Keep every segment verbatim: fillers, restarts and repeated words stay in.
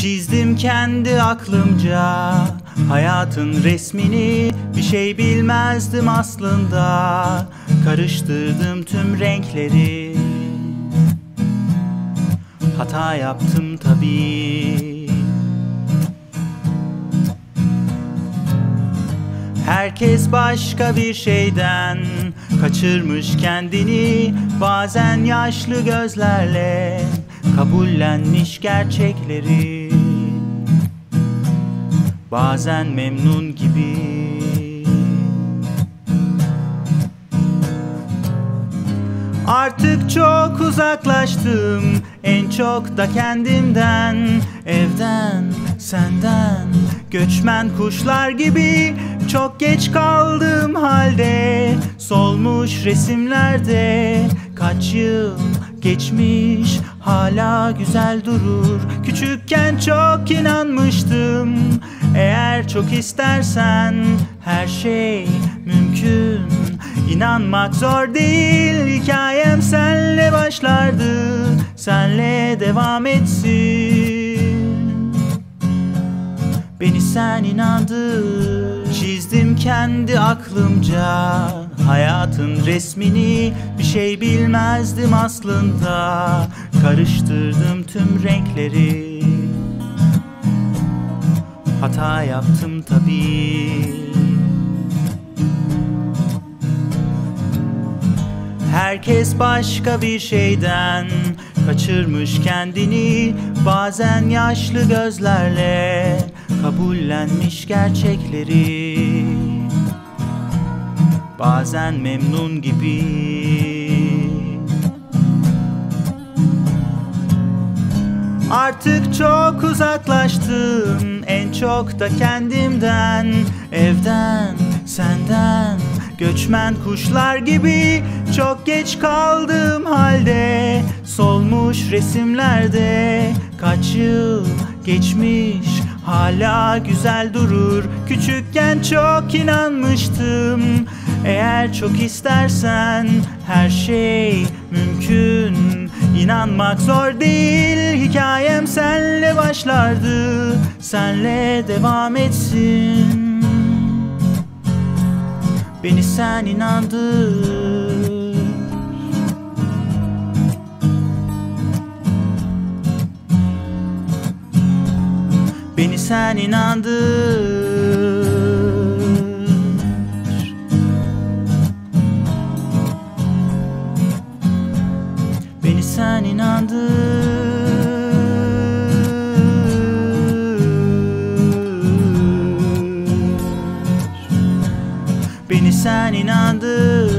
Çizdim kendi aklımca hayatın resmini, bir şey bilmezdim aslında. Karıştırdım tüm renkleri, hata yaptım tabii. Herkes başka bir şeyden kaçırmış kendini, bazen yaşlı gözlerle kabullenmiş gerçekleri, bazen memnun gibi. Artık çok uzaklaştım, en çok da kendimden, evden, senden, göçmen kuşlar gibi. Çok geç kaldım halde, solmuş resimlerde. Kaç yıl geçmiş, hala güzel durur. Küçükken çok inanmıştım, eğer çok istersen her şey mümkün. İnanmak zor değil, hikayem senle başlardı, senle devam etsin. Beni sen inandır. Çizdim kendi aklımca hayatın resmini, bir şey bilmezdim aslında. Karıştırdım tüm renkleri, hata yaptım tabii. Herkes başka bir şeyden kaçırmış kendini, bazen yaşlı gözlerle kabullenmiş gerçekleri, bazen memnun gibi. Artık çok uzaklaştım, en çok da kendimden, evden, senden, göçmen kuşlar gibi. Çok geç kaldım halde, solmuş resimlerde. Kaç yıl geçmiş, hala güzel durur. Küçükken çok inanmıştım, eğer çok istersen her şey mümkün. İnanmak zor değil, hikayem senle başlardı, senle devam etsin. Beni sen inandır. Beni sen inandır. Beni sen inandır. Beni sen inandır.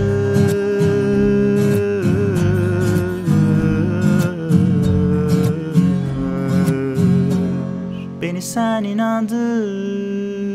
Beni sen inandır.